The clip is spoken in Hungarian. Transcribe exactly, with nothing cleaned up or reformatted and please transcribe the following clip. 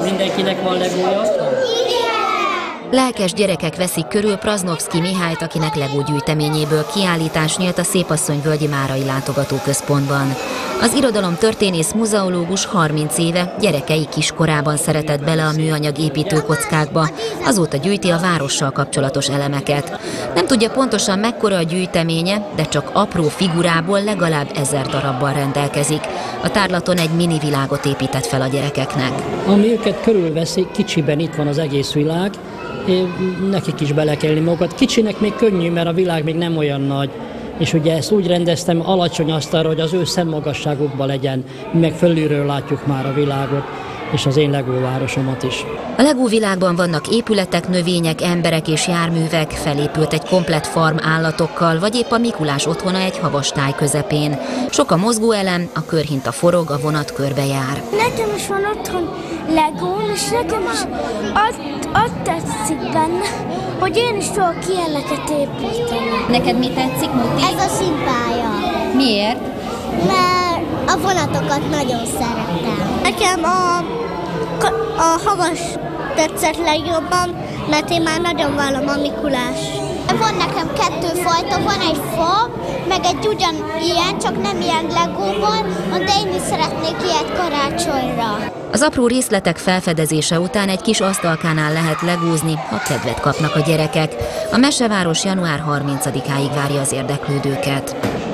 Mindenkinek van legója? Lelkes gyerekek veszik körül Praznovszky Mihályt, akinek Lego gyűjteményéből kiállítás nyílt a Szépasszonyvölgyi Márai Látogatóközpontban. Az irodalomtörténész muzeológus harminc éve gyerekei kiskorában szeretett bele a műanyag építőkockákba, azóta gyűjti a várossal kapcsolatos elemeket. Nem tudja pontosan mekkora a gyűjteménye, de csak apró figurából legalább ezer darabbal rendelkezik. A tárlaton egy mini világot épített fel a gyerekeknek. Ami őket körülveszi, kicsiben itt van az egész világ, nekik is bele kell élni magukat. Kicsinek még könnyű, mert a világ még nem olyan nagy. És ugye ezt úgy rendeztem alacsony asztalra, hogy az ő szemmagasságukban legyen, meg fölülről látjuk már a világot, és az én Lego városomat is. A Lego világban vannak épületek, növények, emberek és járművek, felépült egy komplett farm állatokkal, vagy épp a Mikulás otthona egy havastáj közepén. Sok a mozgóelem, a körhinta forog, a vonat körbe jár. Nekem is van otthon Legóm, és nekem is azt, azt tetszik benne, hogy én is tudok ilyeneket építeni. Neked mi tetszik, Muti? Ez a színpálya. Miért? Mert a vonatokat nagyon szeretem. Nekem a, a havas tetszett legjobban, mert én már nagyon várom a Mikulás. Van nekem kettő fajta, van egy fa, meg egy ugyanilyen, csak nem ilyen Legóból, de én is szeretnék ilyet karácsonyra. Az apró részletek felfedezése után egy kis asztalkánál lehet legózni, ha kedvet kapnak a gyerekek. A Meseváros január harmincadikáig várja az érdeklődőket.